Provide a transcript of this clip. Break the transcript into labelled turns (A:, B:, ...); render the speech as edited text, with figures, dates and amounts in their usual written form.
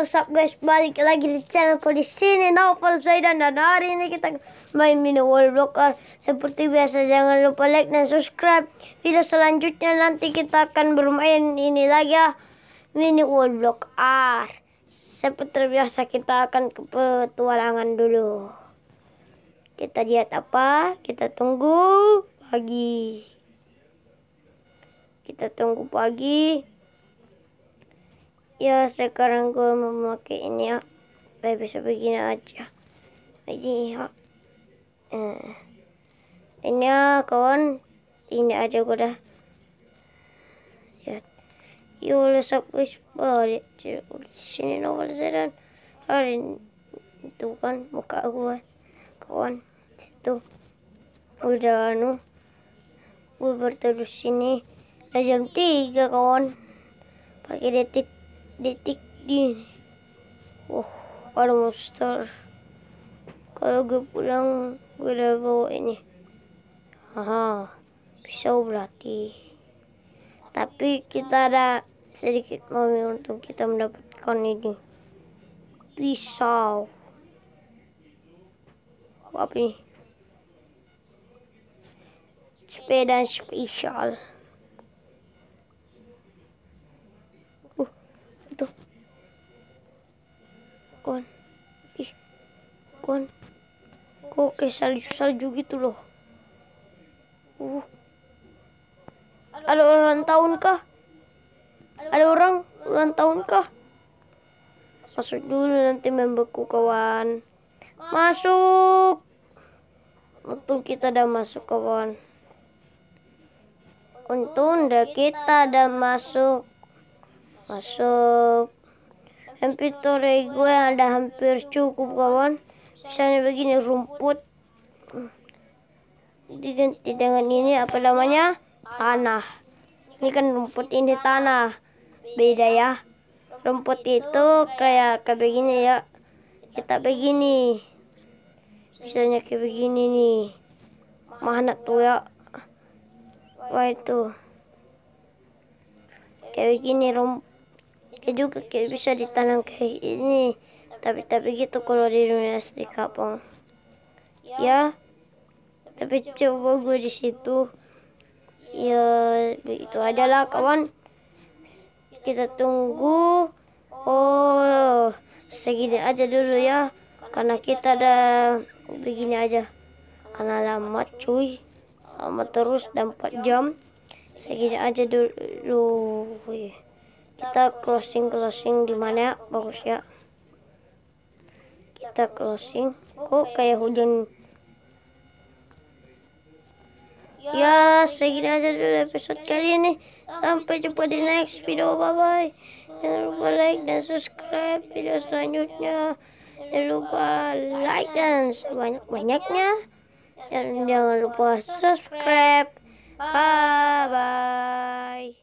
A: what's up guys? Balik lagi di channel ko di sini. Naufal Zaidan, dan hari ini kita main mini wall blocker. Seperti biasa, jangan lupa like dan subscribe. Video selanjutnya nanti kita akan bermain ini lagi ya, mini wall blocker. Seperti biasa kita akan ke petualangan dulu. Kita lihat apa? Kita tunggu pagi. Kita tunggu pagi. Ya, sekarang gue memakai ini ya. Supaya bisa begini aja. Ini ya. Ini ya kawan. Ini aja gue dah. Lihat. Yo, lesap guys. Balik. Sini Naufal Zaidan. Hari itu kan muka gue. Kawan. Situ. Udah gue berterus sini. Udah jam 3 kawan. Pakai detik di ada monster. Kalau gue pulang gue udah bawa ini pisau berarti, tapi kita ada sedikit mami untuk kita mendapatkan ini pisau. Apa ini? Sepeda spesial. Itu kon kok kayak salju gitu loh. Ada ulang tahun kah? Ada orang ulang tahun kah? Masuk dulu nanti membeku kawan. Masuk. Untung kita udah masuk kawan. Untung udah kita udah masuk. Inventory gue ada hampir cukup kawan. Misalnya begini, rumput diganti dengan ini apa namanya, tanah. Ini kan rumput, ini tanah, beda ya. Rumput itu kayak begini ya, kita begini, misalnya kayak begini nih, mana tuh ya. Wah itu kayak begini rumput. Kayak juga kayak bisa ditanam kayak ini, tapi gitu kalau di dunia asli kapong ya. Tapi coba gue di situ ya, begitu aja lah kawan. Kita tunggu. Segini aja dulu ya, karena kita ada begini aja, karena lama cuy, lama terus dan 4 jam. Segini aja dulu. Kita closing di mana ya? Bagus ya. Kita closing. Kok kayak hujan. Ya, segini aja dulu episode kali ini. Sampai jumpa di next video. Bye bye. Jangan lupa like dan subscribe video selanjutnya. Jangan lupa like dan sebanyak-banyaknya. Dan jangan lupa subscribe. Bye bye.